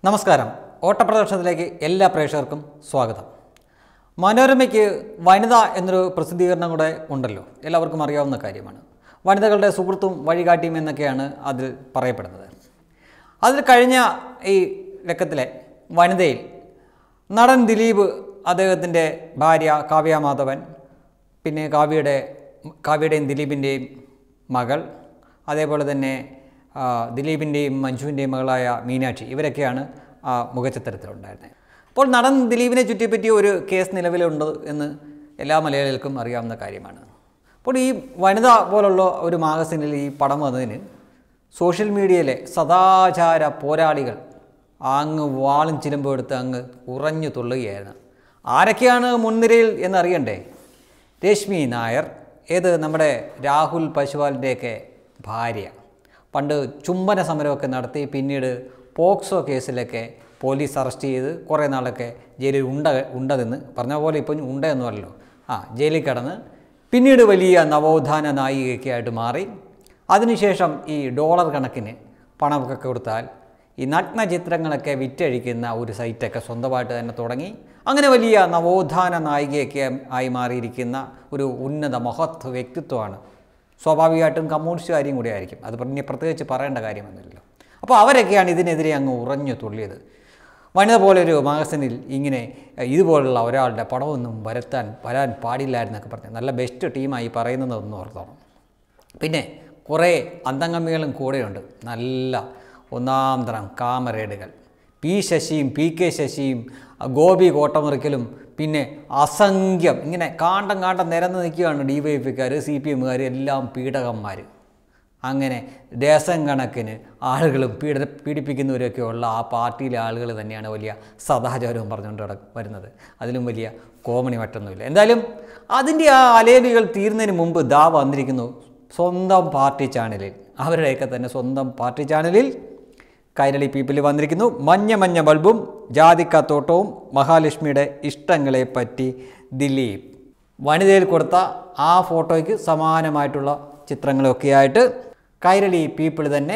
നമസ്കാരം. ഓട്ടപ്രദർശനത്തിലേക്ക് എല്ലാ പ്രേക്ഷകർക്കും സ്വാഗതം. മനോരമയ്ക്ക് വനിത എന്നൊരു പ്രസിദ്ധീകരണം കൂടെ ഉണ്ടല്ലോ, എല്ലാവർക്കും അറിയാവുന്ന കാര്യമാണ്. വനിതകളുടെ സുഹൃത്തും വഴികാട്ടിയും എന്നൊക്കെയാണ് അതിൽ പറയപ്പെടുന്നത്. അതിൽ കഴിഞ്ഞ ഈ ലക്കത്തിലെ വനിതയിൽ നടൻ ദിലീപ്, അദ്ദേഹത്തിൻ്റെ ഭാര്യ കാവ്യ മാധവൻ, പിന്നെ കാവ്യയുടെയും ദിലീപിൻ്റെയും മകൾ, അതേപോലെ തന്നെ ദിലീപിൻ്റെയും മഞ്ജുവിൻ്റെയും മകളായ മീനാക്ഷി, ഇവരൊക്കെയാണ് ആ മുഖചിത്രത്തിലുണ്ടായിരുന്നത്. അപ്പോൾ നടൻ ദിലീപിനെ ചുറ്റിപ്പറ്റി ഒരു കേസ് നിലവിലുണ്ട് എന്ന് എല്ലാ മലയാളികൾക്കും അറിയാവുന്ന കാര്യമാണ്. അപ്പോൾ ഈ വനിത പോലുള്ള ഒരു മാഗസിനിൽ ഈ പടം വന്നതിന് സോഷ്യൽ മീഡിയയിലെ സദാചാര പോരാളികൾ അങ്ങ് വാളും ചിലമ്പും എടുത്ത് അങ്ങ് ഉറഞ്ഞു തുള്ളുകയായിരുന്നു. ആരൊക്കെയാണ് മുൻനിരയിൽ എന്നറിയണ്ടേ? രശ്മി നായർ, ഏത് നമ്മുടെ രാഹുൽ പശുപാലിൻ്റെയൊക്കെ ഭാര്യ, പണ്ട് ചുംബന സമരമൊക്കെ നടത്തി പിന്നീട് പോക്സോ കേസിലൊക്കെ പോലീസ് അറസ്റ്റ് ചെയ്ത് കുറേ നാളൊക്കെ ജയിലിൽ ഉണ്ടതെന്ന് പറഞ്ഞ പോലെ ഇപ്പം ഉണ്ടെന്നല്ലോ, ജയിലിൽ കിടന്ന് പിന്നീട് വലിയ നവോത്ഥാന നായികയൊക്കെ ആയിട്ട് മാറി. അതിനുശേഷം ഈ ഡോളർ കണക്കിന് പണമൊക്കെ കൊടുത്താൽ ഈ നഗ്ന ചിത്രങ്ങളൊക്കെ വിറ്റഴിക്കുന്ന ഒരു സൈറ്റൊക്കെ സ്വന്തമായിട്ട് തന്നെ തുടങ്ങി. അങ്ങനെ വലിയ നവോത്ഥാന നായികയൊക്കെ ആയി മാറിയിരിക്കുന്ന ഒരു ഉന്നത മഹത് വ്യക്തിത്വമാണ്. സ്വാഭാവികമായിട്ടും കമ്മ്യൂണിസ്റ്റുകാരിയും കൂടി ആയിരിക്കും, അത് പ്രത്യേകിച്ച് പറയേണ്ട കാര്യമൊന്നുമില്ലല്ലോ. അപ്പോൾ അവരൊക്കെയാണ് ഇതിനെതിരെ അങ്ങ് ഉറഞ്ഞു തുള്ളിയത്. വനിത പോലൊരു മാഗസിനിൽ ഇങ്ങനെ ഇതുപോലുള്ള ഒരാളുടെ പടമൊന്നും വരാൻ പാടില്ലായിരുന്നൊക്കെ പറഞ്ഞ് നല്ല ബെസ്റ്റ് ടീമായി പറയുന്നതൊന്നും ഓർത്തോണം. പിന്നെ കുറേ അന്തംഗമികളും കൂടെയുണ്ട്, നല്ല ഒന്നാം തരം കാമറേഡുകൾ. പി ശശിയും പി കെ ശശിയും ഗോപി കോട്ടമുറിക്കലും പിന്നെ അസംഖ്യം ഇങ്ങനെ കാണ്ടം നിരന്ന് നിൽക്കുകയാണ്. DYFക്കാർ, CPMകാർ എല്ലാം പീഡകന്മാർ. അങ്ങനെ ഡസൻ കണക്കിന് ആളുകളും പീഡിപ്പിക്കുന്നവരൊക്കെ ഉള്ള ആ പാർട്ടിയിലെ ആളുകൾ തന്നെയാണ് വലിയ സദാചാരവും പറഞ്ഞുകൊണ്ട് വരുന്നത്. അതിലും വലിയ കോമണി മറ്റൊന്നുമില്ല. എന്തായാലും അതിൻ്റെ ആ അലേലികൾ തീരുന്നതിന് മുമ്പ് വന്നിരിക്കുന്നു സ്വന്തം പാർട്ടി ചാനലിൽ, അവരുടെയൊക്കെ തന്നെ സ്വന്തം പാർട്ടി ചാനലിൽ കൈരളി പീപ്പിൾ വന്നിരിക്കുന്നു. മഞ്ഞ ബൾബും ജാതിക്കാത്തോട്ടവും മഹാലക്ഷ്മിയുടെ ഇഷ്ടങ്ങളെപ്പറ്റി ദിലീപ്. വനിതയിൽ കൊടുത്ത ആ ഫോട്ടോയ്ക്ക് സമാനമായിട്ടുള്ള ചിത്രങ്ങളൊക്കെയായിട്ട് കൈരളി പീപ്പിൾ തന്നെ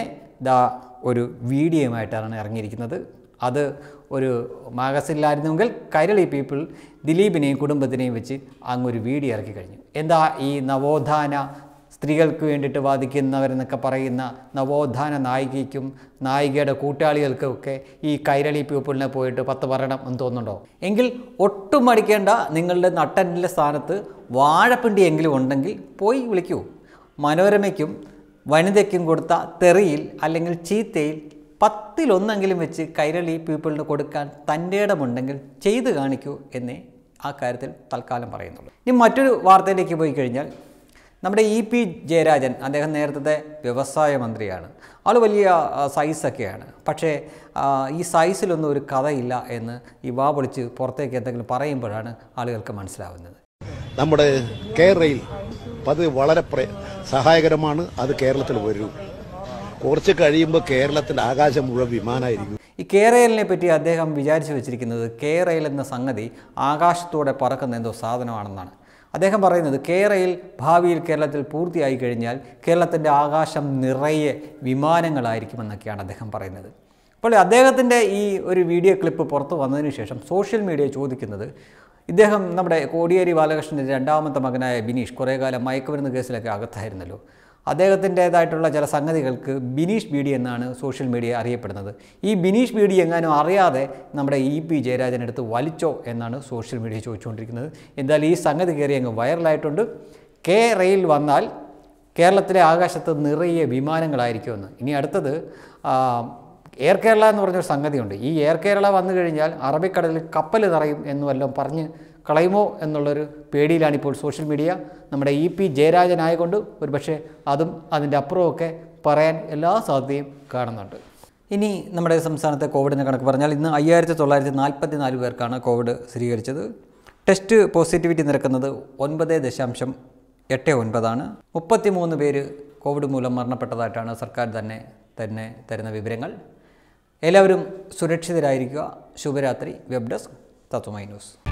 ഒരു വീഡിയോയുമായിട്ടാണ് ഇറങ്ങിയിരിക്കുന്നത്. അത് ഒരു മാഗസിനിലായിരുന്നെങ്കിൽ കൈരളി പീപ്പിൾ ദിലീപിനെയും കുടുംബത്തിനെയും വെച്ച് അങ്ങൊരു വീഡിയോ ഇറക്കി കഴിഞ്ഞു. എന്താ ഈ നവോത്ഥാന സ്ത്രീകൾക്ക് വേണ്ടിയിട്ട് വാദിക്കുന്നവരെന്നൊക്കെ പറയുന്ന നവോത്ഥാന നായികയ്ക്കും നായികയുടെ കൂട്ടാളികൾക്കൊക്കെ ഈ കൈരളി പീപ്പിളിനെ പോയിട്ട് 10 പറയണം എന്ന് തോന്നുന്നുണ്ടോ? എങ്കിൽ ഒട്ടും മടിക്കേണ്ട, നിങ്ങളുടെ നട്ടൻ്റെ സ്ഥാനത്ത് വാഴപ്പിണ്ടി എങ്കിലും ഉണ്ടെങ്കിൽ പോയി വിളിക്കൂ. മനോരമയ്ക്കും വനിതയ്ക്കും കൊടുത്ത തെറിയിൽ അല്ലെങ്കിൽ ചീത്തയിൽ 10-1 വെച്ച് കൈരളി പീപ്പിളിന് കൊടുക്കാൻ തൻ്റെ ഇടമുണ്ടെങ്കിൽ ചെയ്ത് കാണിക്കൂ എന്നേ ആ കാര്യത്തിൽ തൽക്കാലം പറയുന്നുള്ളൂ. ഇനി മറ്റൊരു വാർത്തയിലേക്ക് പോയി കഴിഞ്ഞാൽ, നമ്മുടെ EP ജയരാജൻ, അദ്ദേഹം നേരത്തെ വ്യവസായ മന്ത്രിയാണ്. ആൾ വലിയ സൈസൊക്കെയാണ്. പക്ഷേ ഈ സൈസിലൊന്നും ഒരു കഥയില്ല എന്ന് ഈ വാ പൊളിച്ച് പുറത്തേക്ക് എന്തെങ്കിലും പറയുമ്പോഴാണ് ആളുകൾക്ക് മനസ്സിലാവുന്നത്. നമ്മുടെ കേരളയിൽ അത് വളരെ സഹായകരമാണ്. അത് കേരളത്തിൽ വരും. കുറച്ച് കഴിയുമ്പോൾ കേരളത്തിൽ ആകാശം മുഴുവൻ വിമാനമായിരിക്കും. ഈ കേരളിനെ പറ്റി അദ്ദേഹം വിചാരിച്ചു വെച്ചിരിക്കുന്നത് കേരള എന്ന സംഗതി ആകാശത്തോടെ പറക്കുന്ന എന്തോ സാധനമാണെന്നാണ്. അദ്ദേഹം പറയുന്നത് കേരളയിൽ ഭാവിയിൽ കേരളത്തിൽ പൂർത്തിയായി കഴിഞ്ഞാൽ കേരളത്തിൻ്റെ ആകാശം നിറയെ വിമാനങ്ങളായിരിക്കുമെന്നൊക്കെയാണ് അദ്ദേഹം പറയുന്നത്. അപ്പോൾ അദ്ദേഹത്തിൻ്റെ ഈ ഒരു വീഡിയോ ക്ലിപ്പ് പുറത്തു വന്നതിന് ശേഷം സോഷ്യൽ മീഡിയ ചോദിക്കുന്നത്, ഇദ്ദേഹം നമ്മുടെ കോടിയേരി ബാലകൃഷ്ണൻ്റെ 2ാമത്തെ മകനായ ബിനീഷ് കുറേ കാലം മയക്കുമരുന്ന് കേസിലൊക്കെ അകത്തായിരുന്നല്ലോ. അദ്ദേഹത്തിൻ്റേതായിട്ടുള്ള ചില സംഗതികൾക്ക് ബിനീഷ് ബീഡി എന്നാണ് സോഷ്യൽ മീഡിയ അറിയപ്പെടുന്നത്. ഈ ബിനീഷ് ബീഡി എങ്ങാനും അറിയാതെ നമ്മുടെ EP ജയരാജനെടുത്ത് വലിച്ചോ എന്നാണ് സോഷ്യൽ മീഡിയ ചോദിച്ചുകൊണ്ടിരിക്കുന്നത്. എന്തായാലും ഈ സംഗതി കയറി അങ്ങ് വൈറലായിട്ടുണ്ട്. കേരളയിൽ വന്നാൽ കേരളത്തിലെ ആകാശത്ത് നിറയെ വിമാനങ്ങളായിരിക്കുമെന്ന്. ഇനി അടുത്തത് എയർ കേരള എന്ന് പറഞ്ഞൊരു സംഗതിയുണ്ട്. ഈ എയർ കേരള വന്നു കഴിഞ്ഞാൽ അറബിക്കടലിൽ കപ്പൽ നിറയും എന്ന് വല്ലതും പറഞ്ഞ് കളയുമോ എന്നുള്ളൊരു പേടിയിലാണിപ്പോൾ സോഷ്യൽ മീഡിയ. നമ്മുടെ EP ജയരാജനായതുകൊണ്ട് ഒരു പക്ഷേ അതും അതിൻ്റെ അപ്പുറമൊക്കെ പറയാൻ എല്ലാ സാധ്യതയും കാണുന്നുണ്ട്. ഇനി നമ്മുടെ സംസ്ഥാനത്തെ കോവിഡിനെ കണക്ക് പറഞ്ഞാൽ ഇന്ന് 5944 പേർക്കാണ് കോവിഡ് സ്ഥിരീകരിച്ചത്. ടെസ്റ്റ് പോസിറ്റിവിറ്റി നിരക്കുന്നത് 9.89 33 പേര് കോവിഡ് മൂലം മരണപ്പെട്ടതായിട്ടാണ് സർക്കാർ തന്നെ തരുന്ന വിവരങ്ങൾ. എല്ലാവരും സുരക്ഷിതരായിരിക്കുക. ശുഭരാത്രി. Web desk Tatwamayi news.